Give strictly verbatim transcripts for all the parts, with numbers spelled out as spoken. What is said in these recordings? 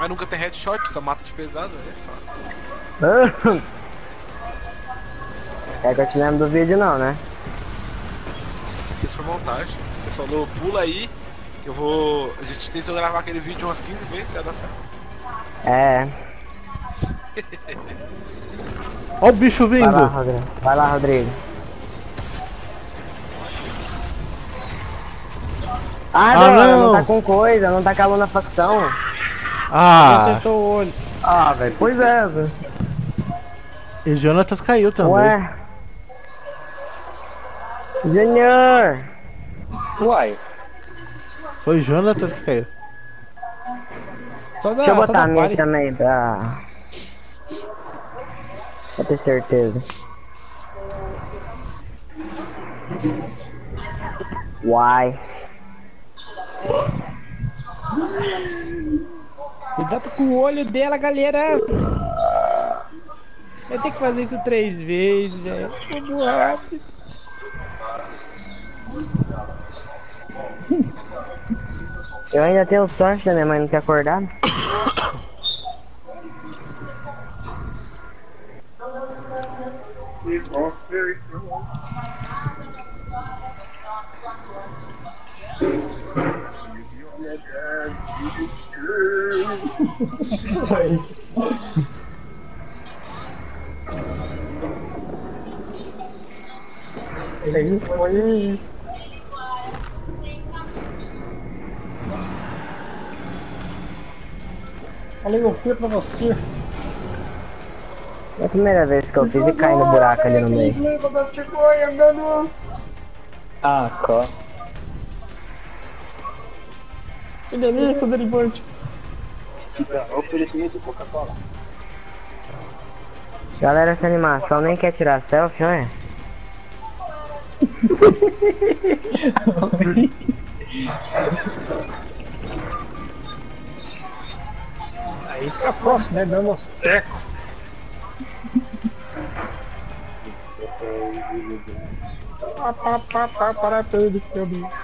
Mas nunca tem headshot, só mata de pesado, é fácil. É que eu te lembro do vídeo não, né? Aqui foi montagem. Você falou, pula aí, que eu vou... A gente tentou gravar aquele vídeo umas quinze vezes até dar certo. É. Ó o bicho vindo. Vai lá, Rodrigo. Vai lá, Rodrigo. Ah, Ah, droga, não. não tá com coisa, não tá calando a facção. Ah, Acertou o olho. Ah, velho, pois é, velho. e o Jonatas caiu também. Ué. Junior. Uai. Foi o Jonatas que caiu. Só dá, Deixa eu só botar dá a minha pare. também pra... Pra ter certeza. Uai. Cuidado com o olho dela, galera. Eu tenho que fazer isso três vezes, velho. Vamos rápido. Eu ainda tenho sorte, né, mas não ter acordado. É isso aí. Falei o que pra você? É a primeira vez que eu fiz e caí no buraco ali no meio. Ah, có. Que delícia, derivante. Oferecimento de Coca-Cola. Galera, essa animação nem quer tirar selfie, olha. Aí fica próximo, né? Dando os tecos. Pá, pá, pá, pá, para tudo que eu vi.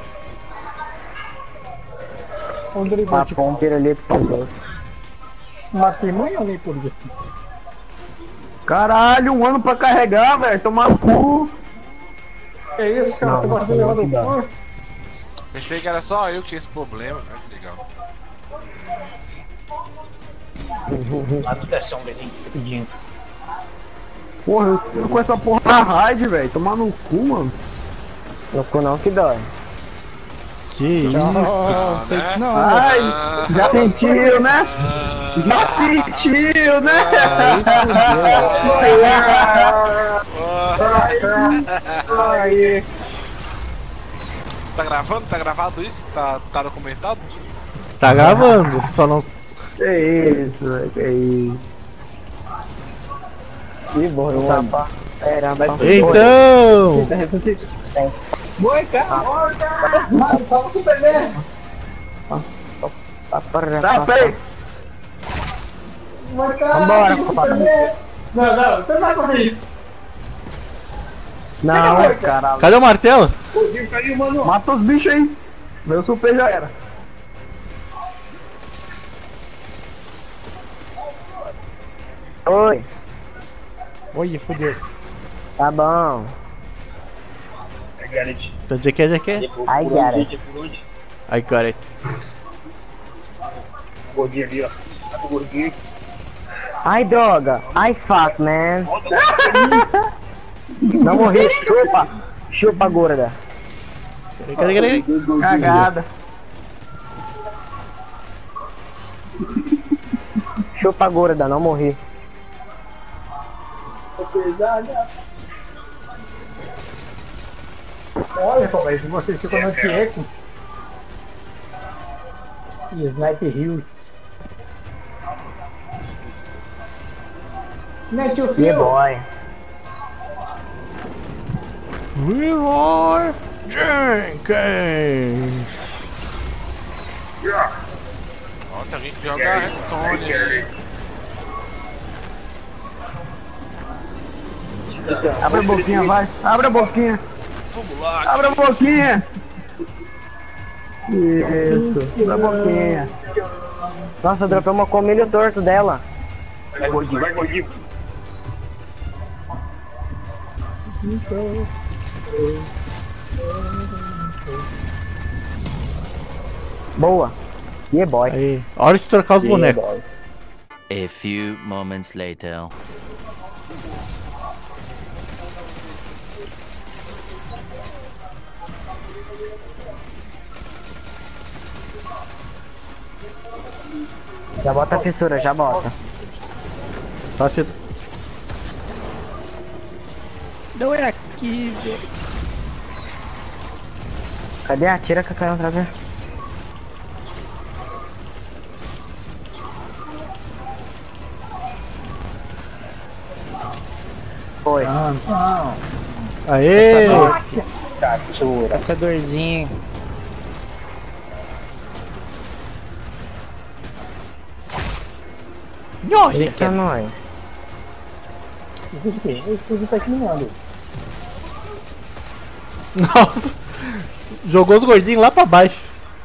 Um derivante. Papão, pirulito com doce. Matei mãe ou nem por isso? Caralho, um ano pra carregar, velho. Tomar no cu. É isso, cara? Não, Você gosta de não, levar não do dá. cu? Pensei que era só eu que tinha esse problema, né? Que legal. Lá do testão, bezinho, pedindo. Porra, eu tô com essa porra na raid, velho. Tomar no cu, mano. No cu não que dói. Que isso. Não, sei que não. Ai, já sentiu, né? Já sentiu, né? Aí. Tá gravando? Tá gravado isso? Tá, tá documentado? Tá gravando, só não. Que isso, velho. Que isso. Que bom, tapa. Era pra... Então! Oi, cara. Tava super bem. Tá feio. Vambora, papai. Não, não, você não vai fazer isso. Não, caralho. Cadê o martelo? Mata os bichos aí. Meu super já era. Oi. Oi, fodeu. Tá bom. Onde é que é, onde é que é? I got it. I got it. Gordinho ali, ó. Tá com o gordinho. Ai, droga. Ai, fuck, man. Não morri. Chupa. Chupa, gorda. Cadê, cadê, cadê? Cagada. Chupa, gorda. Não morri. Olha, papai, se você ficou no Tieco. E Sniper Hills. Net o Que fio. boy. Leroy Jenkins! Ó, tem alguém que joga Redstone aí. Abre a boquinha, vai. Abre a boquinha. Vamos lá. Abre a boquinha. Isso. Abre a boquinha. Nossa, eu dropei uma comilho torto dela. Vai, gordinho, vai, gordinho. Boa. E boy. Aí, hora de trocar os bonecos. A few moments later. Já bota a fissura, já bota. Só se... Não é aqui, velho. Cadê a tira que caiu pra ver? Foi. Não, não. Aê! Caçura. Caçadorzinho. Nossa! Eita, nós. Isso aqui, isso tá criando. Nossa! Jogou os gordinhos lá pra baixo.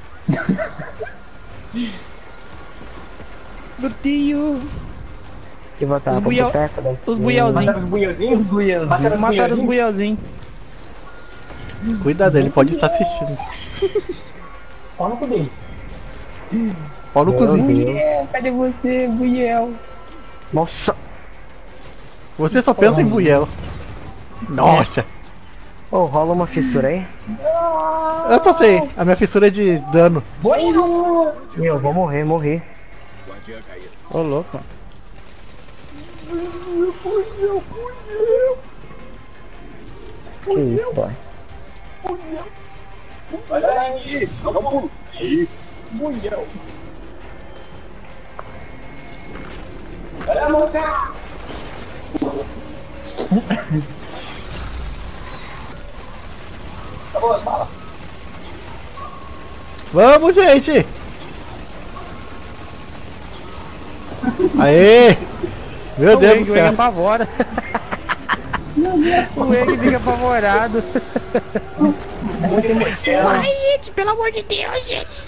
Meu Deus. E botar Os pro buiel- boteco daí. Os buielzinhos. Mataram os buielzinhos? Buielzinhos. Mataram os Mataram os buielzinhos? buielzinhos. Cuidado, ele pode estar assistindo. Fala com dele. Pau no cozinho. Buiel, cadê você, Buiel? Nossa. Você só pensa em Buiel. Nossa! Ô, rola uma fissura aí. Eu tô sem. A minha fissura é de dano. Buiel! Eu vou morrer, morrer. Ô, louco. Que isso, boy. Olha aí! Vamos! Buiel! Olha a boca! Acabou as balas. Vamos, gente! Aê! Meu O Deus Egg, do o Egg céu! apavora. O Egg fica apavorado. Ai, gente, pelo amor de Deus, gente.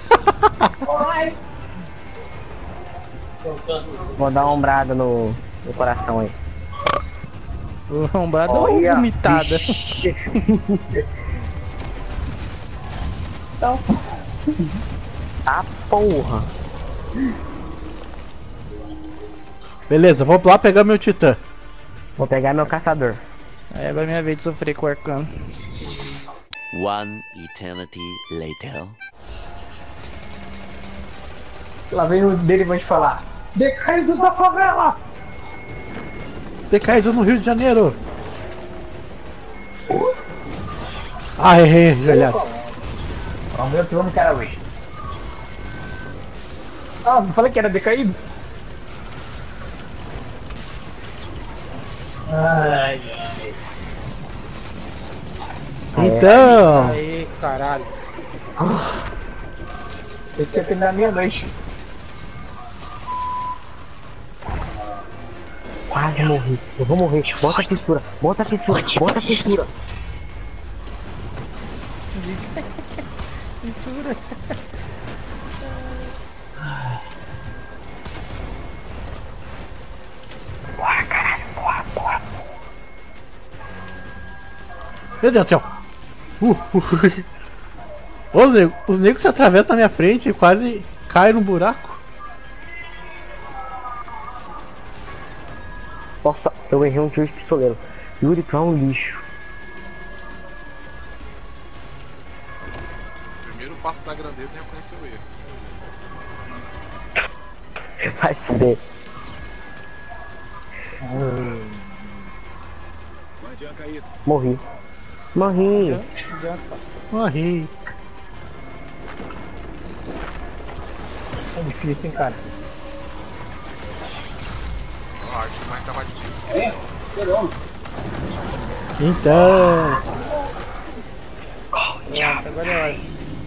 Vou dar uma ombrada no, no coração aí. O ombrado é uma Olha, vomitada. vixe. Ah, porra. Beleza, vou lá pegar meu titã. Vou pegar meu caçador. Aí agora é minha vez de sofrer com o arcano. One eternity later. Lá vem o dele, vai te falar. Decaídos da favela! Decaído no Rio de Janeiro. Ah, errei, joelhado. Ó, o meu trono, cara, hoje. Ah, não falei que era decaído? Ai, ai. Então, Aí, caralho. Esse quer terminar meia-noite. Quase morri. Eu vou morrer. Bota a fissura. Bota a fissura. Bota a fissura. Fissura. meu Deus do céu. Uh, uh. Os, nego, os negros se atravessam na minha frente e quase caem no buraco. Nossa, eu errei um tiro de pistoleiro. Yuri, tu é um lixo. Primeiro passo da grandeza é reconhecer o erro. Vai se ver. Morri. Morri. Morri. É difícil, hein, cara. Ah, acho que mais tava difícil. Então, Pronto, agora é hora.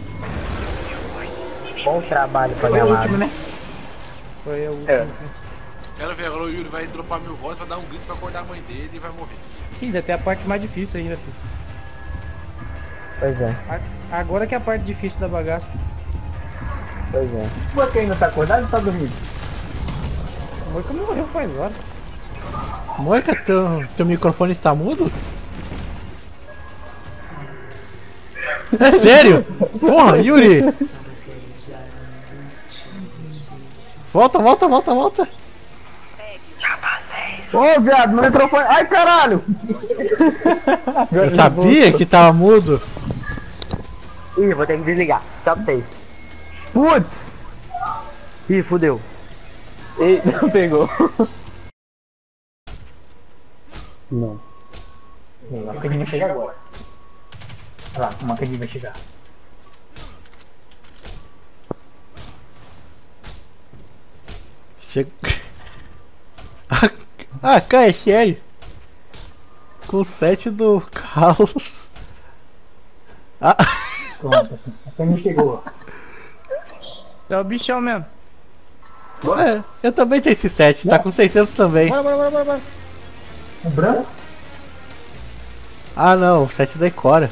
Bom trabalho, Foi o último, Favelado. né? Foi o É. último. Quero ver, agora o Yuri vai dropar mil voz, vai dar um grito, vai acordar a mãe dele e vai morrer. Ih, ainda tem a parte mais difícil ainda, filho. Pois é. A- Agora que é a parte difícil da bagaça. Pois é. Você ainda tá acordado ou tá dormindo? O Moica morreu faz hora. Moica, teu, teu microfone está mudo? É sério? Porra, Yuri! Volta, volta, volta, volta! Ô, viado, meu microfone. Ai, caralho! Eu sabia que tava mudo. Ih, vou ter que desligar. Tchau pra vocês. Putz! Ih, fudeu. Ei, não pegou. Não. A Candy vai chegar agora. Olha lá, como a Candy vai chegar. Chega. Ah, cara, é sério. Com o set do Carlos. Ah. Pronto, a Candy chegou. É o bichão mesmo. É, eu também tenho esse set, tá com seiscentos também. Bora, bora, bora, bora, bora. O branco? Ah não, o set da Ikora.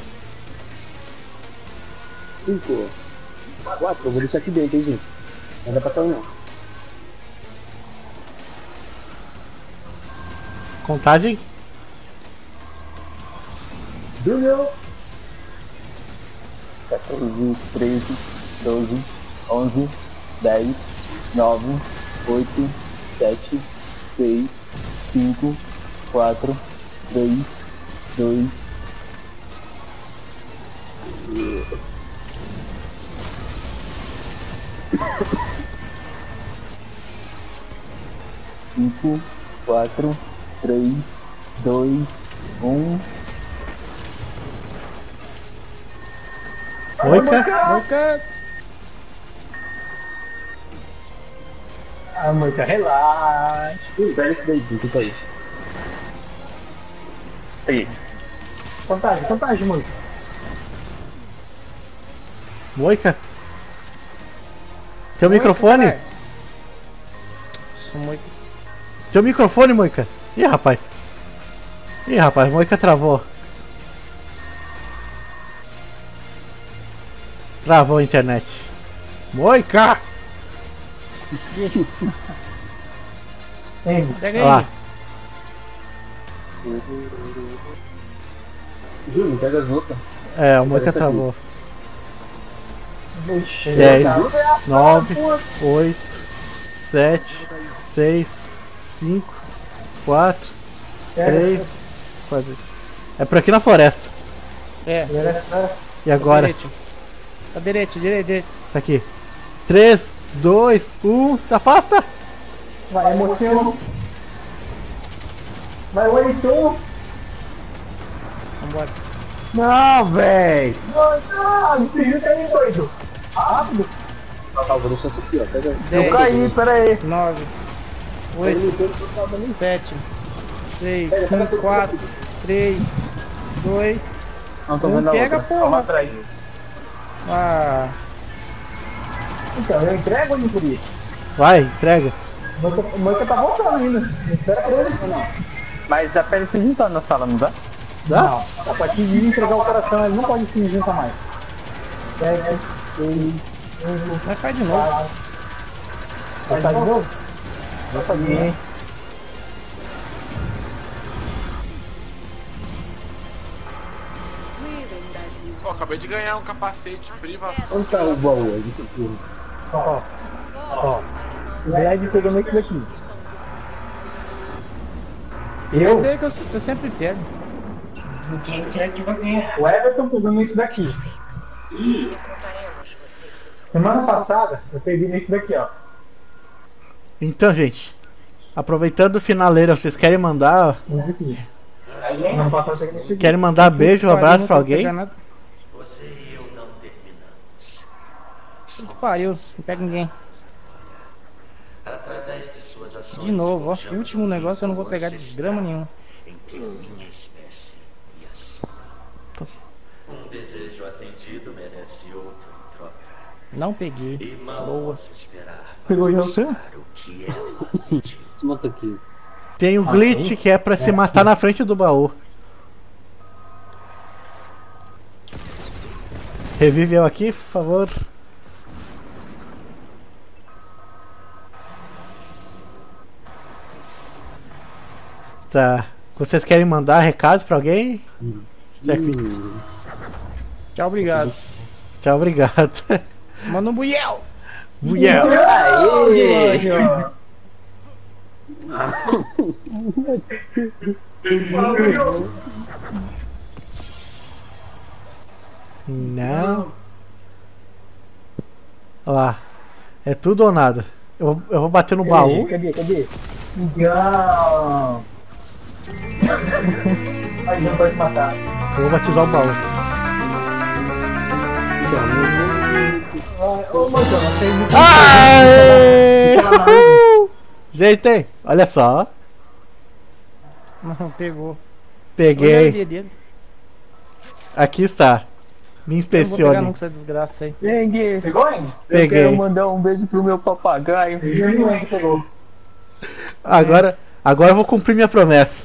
Cinco. Quatro, eu vou deixar aqui dentro, hein, gente. Não vai passar não. Contagem? Dormiu. quatorze, treze, doze, onze, dez, nove, oito, sete, seis, cinco, quatro, três, dois. Cinco, quatro, três, dois, um. Moica? Moica. Ah, Moica, relaxa. Ih, pega esse daí, que tá aí. Aí. Contagem, contagem, Moica. Moica? Teu microfone? Caralho. Isso, Moica. Teu microfone, Moica? Ih, rapaz. Ih, rapaz, Moica travou. Travou a internet. Moica! Tem. Pega Olha lá. aí. Júlio, pega as outras. É, o Moica Essa aqui. travou. Vixe, dez, tá. nove, oito, sete, seis, cinco, quatro, três, quatro. É por aqui na floresta. É. E agora? Direito. Tá direito, direito, direito. Tá aqui. três, dois, um, se afasta! Vai, emoção. Vai, Wellington. Vambora. Não, véi! Ah, você viu que é doido. Rápido. Tá, vou deixar isso aqui, ó. Pega. Eu dez, caí, pera aí. nove, oito, sete, seis, cinco, quatro, três, dois, Não tô um. vendo a Pega, outra. porra. atrás. Ah, Então, eu entrego ele por isso. Vai, entrega. O Moica- o Moica tá voltando ainda. Não espera por ele, não. Mas dá pra ele se juntar na sala, não dá? Dá? Não, a partir de entregar o coração, ele não pode se juntar mais. Pega, ele, vai faz de novo. vai estar de novo? Vai fazer. Ó, acabei de ganhar um capacete de privação. Onde tá o baú aí? Isso aqui. Ó, ó. O Zed pegou esse daqui. Eu? Eu sei que eu, eu sempre pego. O Everton pegou nesse daqui. Semana passada eu peguei nesse daqui, ó. Então, gente. Aproveitando o finaleiro, vocês querem mandar. Esse aqui. Semana passada eu peguei nesse daqui. Querem mandar beijo, um abraço pra alguém? Você e eu não terminamos. Que pariu, não pega ninguém. Através de suas ações. De novo, ó. forjamos Último um negócio eu não vou vínculo pegar de grama nenhuma. entre minha espécie e a sua. Um desejo atendido merece outro em troca. Não peguei. E mal Boa. posso esperar para Pegou já o seu? buscar o que ela pediu. Se monta aqui. Tem o glitch que é pra se matar na frente do baú. Revive eu aqui, por favor. Tá. Vocês querem mandar recados pra alguém? Já que- Tchau, obrigado. Tchau, obrigado. Manda um buiel. Mulher. Não. Olha lá. É tudo ou nada. Eu, vou- eu vou bater no baú. Cadê, cadê? Não. Mas não vai se matar. Eu vou batizar o baú. Ô, Marcão, você é muito... Aê! Uhul! Gente, olha só. Não, pegou. Olha a Peguei. ilha dele. Aqui está. Me Eu não vou pegar inspecione. nunca essa desgraça aí. Eng, Pegou, hein? eu Peguei. quero mandar um beijo pro meu papagaio. Ninguém pegou. Agora, agora eu vou cumprir minha promessa.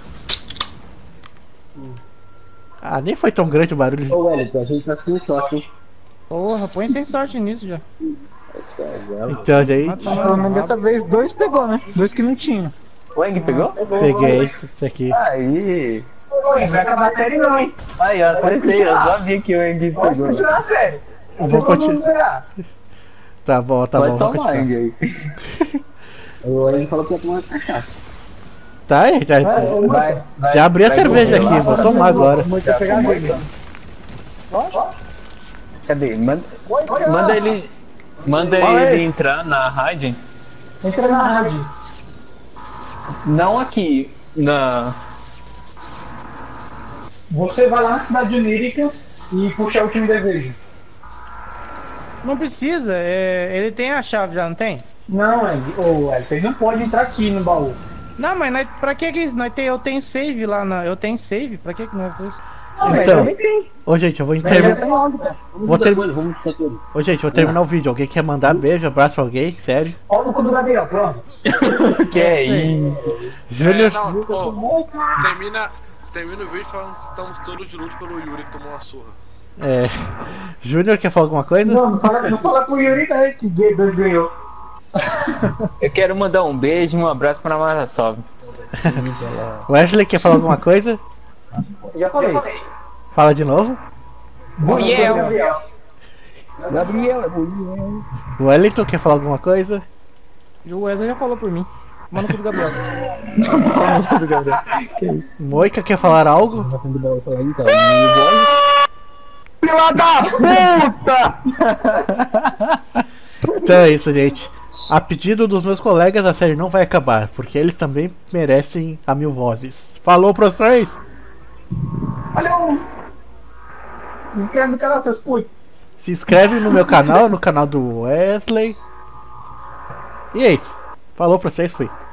Ah, nem foi tão grande o barulho. Ô, Wellington, a gente tá sem sorte, hein? Porra, põe sem sorte nisso já. Então, gente, Mata Pelo mais menos dessa vez dois pegou, né? Dois que não tinha. O Eng pegou? peguei isso aqui. Aí. Não vai acabar a série não, hein? Aí, ó, acertei, eu sabia que o Eng Pode pegou. continuar a série. Eu vou continuar. Tá bom, tá Pode bom, vou tomar, continuar. Eng aí. O Wellington falou que ia tomar cachaça. Tá aí, já, Vai, vai. já abri a cerveja aqui, vou tomar agora. Vou ter que pegar ele. Cadê? Manda, manda ele. Manda ele entrar na raid. Entra na rádio. Não aqui. Na. Você vai lá na cidade onírica e puxa o último desejo. Não precisa, é, ele tem a chave já, não tem? Não, Ed. Ô, Ed, ele não pode entrar aqui no baú. Não, mas nós, pra que que isso? Nós tem, eu tenho save lá na. Eu tenho save, pra que que não é isso? Não, mas Então. também tem. Ô, gente, eu vou Mas já terminar. tem logo, cara. Vou ter... Vamos discutir tudo. Ô, gente, vou terminar o vídeo. Alguém quer mandar beijo, abraço pra alguém? Sério? Ó no cu do Gabriel, pronto. Que é Sei. isso? Júnior. É, não, ó, termina, termina o vídeo falando que estamos todos de luto pelo Yuri que tomou uma surra. É. Júnior quer falar alguma coisa? Não, não fala, não fala pro Yuri daí que Gay dois ganhou. Eu quero mandar um beijo e um abraço pra Marasov. Wesley quer falar alguma coisa? Já falei. Fala de novo. Buiel. Gabriel, é bonito. Wellington quer falar alguma coisa? E o Wesley já falou por mim. Manda pro Gabriel. Moica quer falar algo? Então, Filha da puta! Então é isso, gente. A pedido dos meus colegas, a série não vai acabar, porque eles também merecem a mil vozes. Falou pros três! Valeu. Se inscreve no canal, seus putos. Se inscreve no meu canal, no canal do Wesley. E é isso. Falou pra vocês, fui.